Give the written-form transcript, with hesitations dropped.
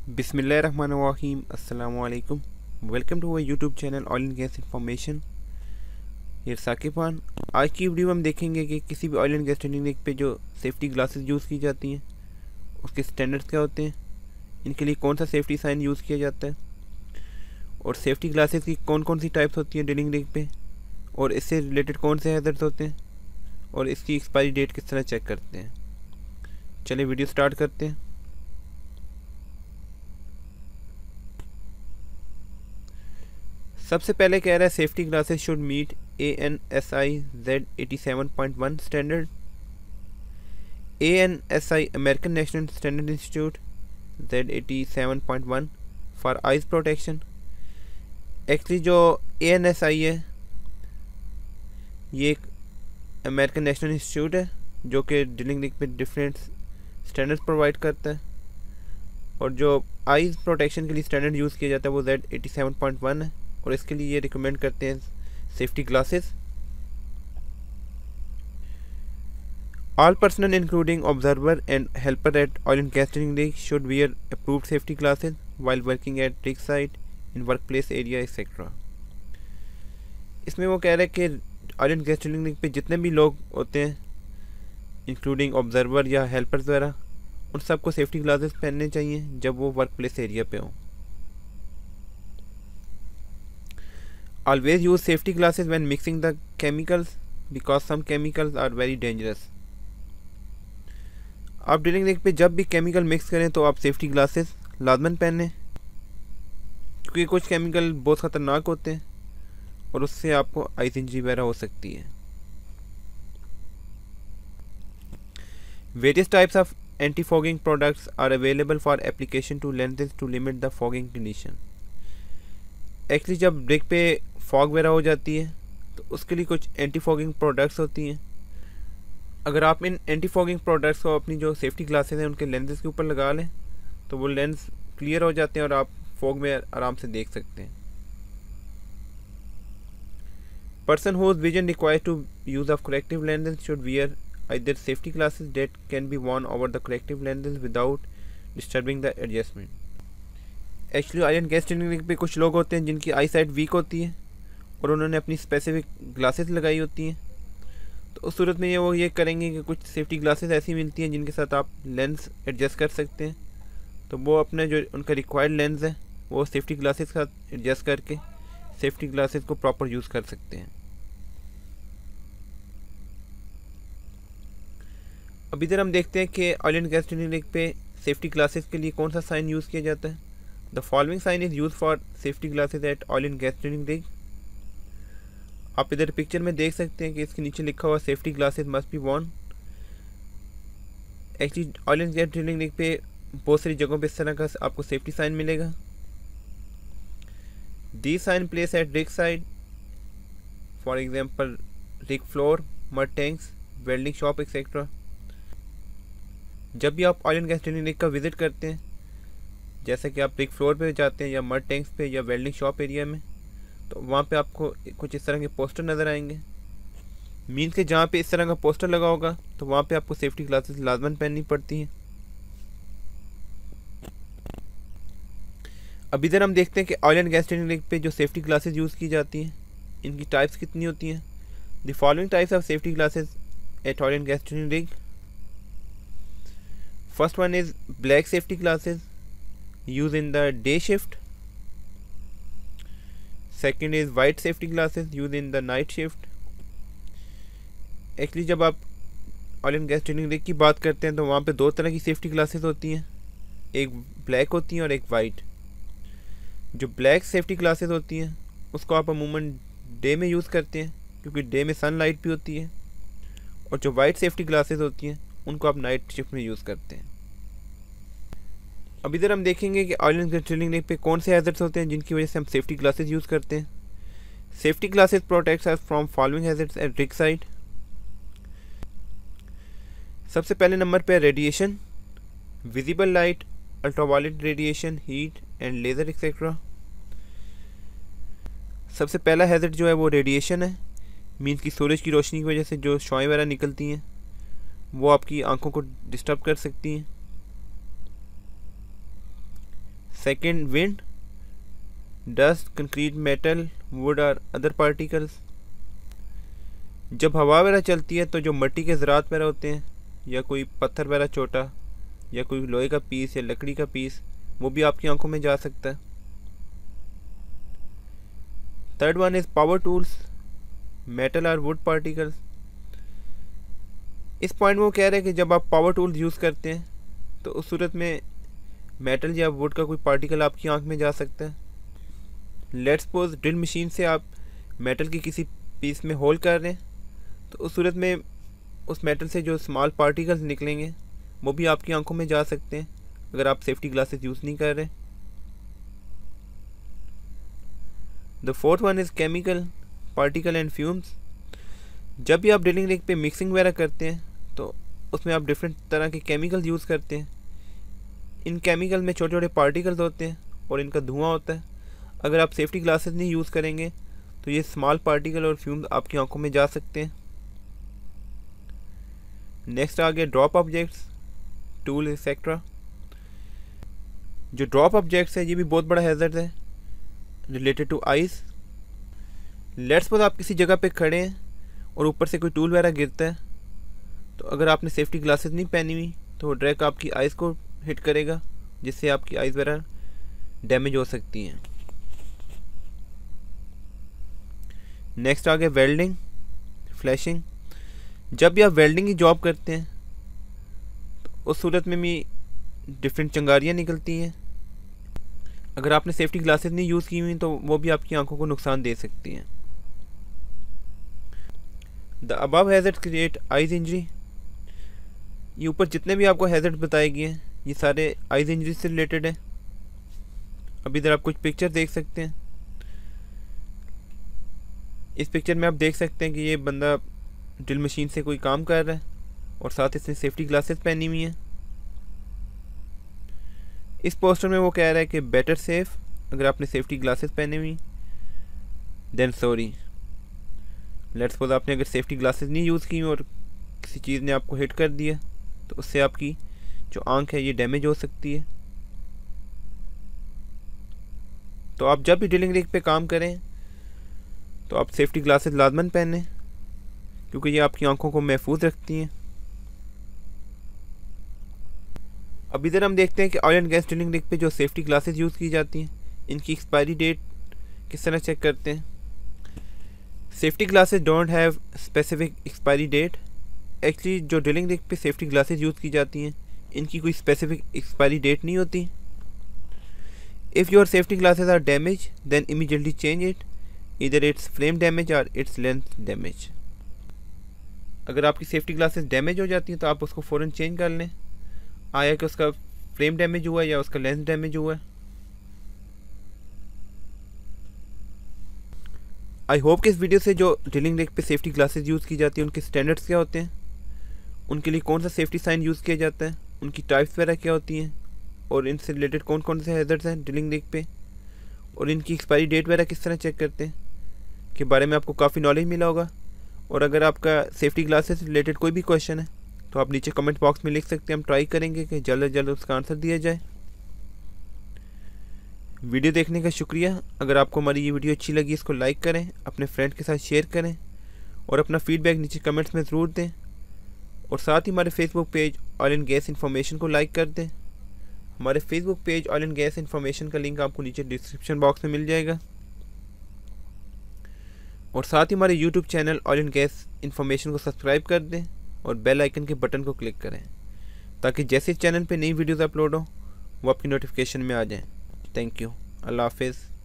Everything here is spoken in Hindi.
बिस्मिल्लाहिर्रहमानिर्रहीम अस्सलामु अलैकुम। Welcome to our YouTube channel oil and gas information. ये साकिब। आज की वीडियो में हम देखेंगे कि किसी भी oil and gas trading rig पे जो सेफ्टी ग्लासेस यूज़ की जाती हैं उसके स्टैंडर्ड्स क्या होते हैं, इनके लिए कौन सा सेफ्टी साइन यूज़ किया जाता है और सेफ्टी ग्लासेस की कौन कौन सी टाइप्स होती हैं ड्रिलिंग रिग पे और इससे रिलेटेड कौन से हैज़र्ड्स होते हैं और इसकी एक्सपायरी डेट किस तरह चेक करते हैं। चलिए वीडियो स्टार्ट करते हैं। सबसे पहले कह रहा है safety glasses should meet ANSI Z87.1 standard. ANSI American national standard institute Z87.1 for eyes protection. Actually जो ANSI है ये एक अमेरिकन नेशनल इंस्टीट्यूट है जो कि ड्रिलिंग रिग पे डिफरेंट स्टैंडर्ड्स प्रोवाइड करता है और जो आइज प्रोटेक्शन के लिए स्टैंडर्ड यूज़ किया जाता है वो Z87.1 है और इसके लिए ये रिकमेंड करते हैं safety glasses. All personal including observer and helper at oil and gas drilling rig should wear approved safety glasses while working at rig site in work place area etcetera. इसमें वो कह रहे हैं कि oil and gas drilling rig पे जितने भी लोग होते हैं इंक्लूडिंग ऑब्जर्वर या हेल्पर्स वगैरह उन सबको सेफ्टी ग्लासेस पहनने चाहिए जब वो वर्क प्लेस एरिया पे हों। Always use safety glasses when mixing the chemicals because some chemicals are very dangerous। आप ड्रिलिंग रिग पे जब भी केमिकल मिक्स करें तो आप सेफ्टी ग्लासेस लाजमन पहनें क्योंकि कुछ केमिकल बहुत ख़तरनाक होते हैं और उससे आपको आइस इंजरी वगैरह हो सकती है। Various types of anti-fogging products are available for application to lenses to limit the fogging condition। Actually जब रिग पे फॉग वगैरह हो जाती है तो उसके लिए कुछ एंटी फॉगिंग प्रोडक्ट्स होती हैं। अगर आप इन एंटी फॉगिंग प्रोडक्ट्स को अपनी जो सेफ्टी ग्लासेस हैं उनके लेंसेज के ऊपर लगा लें तो वो लेंस क्लियर हो जाते हैं और आप फॉग में आराम से देख सकते हैं। Person whose vision required to use of corrective lenses should wear either safety glasses that can be worn over the corrective lenses without disturbing the adjustment. Actually oil and gas drilling rig पे कुछ लोग होते हैं जिनकी आई साइट वीक होती है और उन्होंने अपनी स्पेसिफिक ग्लासेस लगाई होती हैं तो उस सूरत में वो ये करेंगे कि कुछ सेफ्टी ग्लासेस ऐसी मिलती हैं जिनके साथ आप लेंस एडजस्ट कर सकते हैं तो वो अपने जो उनका रिक्वायर्ड लेंस है वो सेफ्टी ग्लासेस के साथ एडजस्ट करके सेफ्टी ग्लासेस को प्रॉपर यूज़ कर सकते हैं। अब इधर हम देखते हैं कि oil and gas drilling rig पे सेफ्टी ग्लासेस के लिए कौन सा साइन यूज़ किया जाता है। The following sign is used for safety glasses at oil and gas drilling rig। आप इधर पिक्चर में देख सकते हैं कि इसके नीचे लिखा हुआ safety glasses must be worn. Actually oil and gas drilling rig पे बहुत सारी जगहों पे इस तरह का आपको सेफ्टी साइन मिलेगा। The sign place at rig side for example rig floor, mud tanks, welding shop etcetera. जब भी आप oil and gas drilling rig का विजिट करते हैं जैसे कि आप रिग फ्लोर पे जाते हैं या मड टैंक्स पे या वेल्डिंग शॉप एरिया में तो वहाँ पे आपको कुछ इस तरह के पोस्टर नज़र आएंगे। मीन्स के जहाँ पे इस तरह का पोस्टर लगा होगा तो वहाँ पे आपको सेफ्टी ग्लासेस लाजमन पहननी पड़ती हैं। अब इधर हम देखते हैं कि oil and gas drilling rig पे जो सेफ्टी ग्लासेस यूज़ की जाती हैं इनकी टाइप्स कितनी होती हैं। The following types of safety glasses at oil and gas drilling rig. First one is black safety glasses used in the day shift। Second is white safety glasses used in the night shift। Actually जब आप oil and gas drilling rig की बात करते हैं तो वहाँ पे दो तरह की सेफ्टी ग्लासेस होती हैं, एक ब्लैक होती हैं और एक वाइट। जो ब्लैक सेफ्टी ग्लासेस होती हैं उसको आप अमूमन डे में यूज़ करते हैं क्योंकि डे में सनलाइट भी होती है और जो वाइट सेफ्टी ग्लासेस होती हैं उनको आप नाइट शिफ्ट में यूज़ करते हैं। अब इधर हम देखेंगे कि oil and gas drilling rig पे कौन से हैज़र्ड्स होते हैं जिनकी वजह से हम सेफ्टी ग्लासेस यूज़ करते हैं। Safety glasses protects us from following hazards at rig site. सबसे पहले नंबर पे radiation, visible light, ultraviolet radiation, heat and laser etcetera. सबसे पहला हैज़र्ड जो है वो रेडिएशन है। मीन्स की सूरज की रोशनी की वजह से जो शॉएं वगैरह निकलती हैं वो आपकी आंखों को डिस्टर्ब कर सकती हैं। Second wind, dust, concrete, metal, wood और अदर पार्टिकल्स। जब हवा वगैरह चलती है तो जो मिट्टी के ज़रात वगैरह होते हैं या कोई पत्थर वगैरह छोटा या कोई लोहे का पीस या लकड़ी का पीस, वो भी आपकी आंखों में जा सकता है। Third one is power tools, metal और वुड पार्टिकल्स। इस पॉइंट में वो कह रहे हैं कि जब आप पावर टूल्स यूज़ करते हैं तो उस सूरत में मेटल या वुड का कोई पार्टिकल आपकी आंख में जा सकता है। लेट्स सपोज ड्रिल मशीन से आप मेटल की किसी पीस में होल कर रहे हैं, तो उस सूरत में उस मेटल से जो स्मॉल पार्टिकल्स निकलेंगे वो भी आपकी आंखों में जा सकते हैं अगर आप सेफ्टी ग्लासेस यूज़ नहीं कर रहे। The fourth one is chemical, particle and fumes. जब भी आप ड्रिलिंग रिग पे मिक्सिंग वगैरह करते हैं तो उसमें आप डिफरेंट तरह के केमिकल यूज़ करते हैं। इन केमिकल में छोटे छोटे पार्टिकल्स होते हैं और इनका धुआं होता है। अगर आप सेफ्टी ग्लासेस नहीं यूज़ करेंगे तो ये स्मॉल पार्टिकल और फ्यूम्स आपकी आंखों में जा सकते हैं। नेक्स्ट आ गया ड्रॉप ऑब्जेक्ट्स, टूल एक्सेट्रा। जो ड्रॉप ऑब्जेक्ट्स है ये भी बहुत बड़ा हैज़र्ड है related to eyes. Let's suppose आप किसी जगह पे खड़े हैं और ऊपर से कोई टूल वगैरह गिरता है, तो अगर आपने सेफ्टी ग्लासेस नहीं पहनी हुई तो वो डायरेक्ट आपकी आइस को हिट करेगा, जिससे आपकी आइस वगैरह डैमेज हो सकती हैं। नेक्स्ट आ गया वेल्डिंग, फ्लैशिंग। जब भी आप वेल्डिंग की जॉब करते हैं तो उस सूरत में भी डिफरेंट चिंगारियाँ निकलती हैं। अगर आपने सेफ्टी ग्लासेस नहीं यूज़ की हुई तो वो भी आपकी आंखों को नुकसान दे सकती हैं। The above hazards create eyes injury. ये ऊपर जितने भी आपको हैज़र्ड बताए गए हैं ये सारे आइज इंजरी से रिलेटेड हैं। अब इधर आप कुछ पिक्चर देख सकते हैं। इस पिक्चर में आप देख सकते हैं कि ये बंदा ड्रिल मशीन से कोई काम कर रहा है और साथ इसने सेफ्टी ग्लासेस पहनी हुई हैं। इस पोस्टर में वो कह रहा है कि बेटर सेफ, अगर आपने सेफ्टी ग्लासेस पहने हुई, देन सॉरी। लेट्स सपोज आपने अगर सेफ्टी ग्लासेस नहीं यूज़ की और किसी चीज़ ने आपको हिट कर दिया तो उससे आपकी जो आंख है ये डैमेज हो सकती है। तो आप जब भी ड्रिलिंग रिग पे काम करें तो आप सेफ्टी ग्लासेस लाजमन पहनें, क्योंकि ये आपकी आंखों को महफूज रखती हैं। अब इधर हम देखते हैं कि oil and gas drilling rig पे जो सेफ्टी ग्लासेस यूज़ की जाती हैं इनकी एक्सपायरी डेट किस तरह चेक करते हैं। Safety glasses don't have specific expiry date. Actually जो ड्रिलिंग रिग पे सेफ्टी ग्लासेस यूज़ की जाती हैं इनकी कोई स्पेसिफिक एक्सपायरी डेट नहीं होती। If your safety glasses are damage then immediately change it, इधर इट्स फ्रेम डैमेज और इट्स लेंस डैमेज। अगर आपकी सेफ्टी ग्लासेस डैमेज हो जाती हैं तो आप उसको फ़ौरन चेंज कर लें, आया कि उसका फ्रेम डैमेज हुआ है या उसका लेंस डैमेज हुआ है। आई होप कि इस वीडियो से जो ड्रिलिंग रिग पे सेफ्टी ग्लासेस यूज़ की जाती हैं उनके स्टैंडर्ड्स क्या होते हैं, उनके लिए कौन सा सेफ्टी साइन यूज़ किया जाता है, उनकी टाइप्स वगैरह क्या होती हैं और इनसे रिलेटेड कौन कौन से हैज़र्ड्स हैं ड्रिलिंग रिग पे और इनकी एक्सपायरी डेट वगैरह किस तरह चेक करते हैं के बारे में आपको काफ़ी नॉलेज मिला होगा। और अगर आपका सेफ्टी ग्लासेस से रिलेटेड कोई भी क्वेश्चन है तो आप नीचे कमेंट बॉक्स में लिख सकते हैं, हम ट्राई करेंगे कि जल्द से जल्द उसका आंसर दिया जाए। वीडियो देखने का शुक्रिया। अगर आपको हमारी ये वीडियो अच्छी लगी इसको लाइक करें, अपने फ्रेंड के साथ शेयर करें और अपना फीडबैक नीचे कमेंट्स में ज़रूर दें। और साथ ही हमारे Facebook page oil and gas information को लाइक कर दें। हमारे Facebook page oil and gas information का लिंक आपको नीचे डिस्क्रिप्शन बॉक्स में मिल जाएगा। और साथ ही हमारे YouTube channel oil and gas information को सब्सक्राइब कर दें और बेल आइकन के बटन को क्लिक करें ताकि जैसे चैनल पे नई वीडियोस अपलोड हो वो आपकी नोटिफिकेशन में आ जाएं। Thank you. अल्लाह हाफिज़।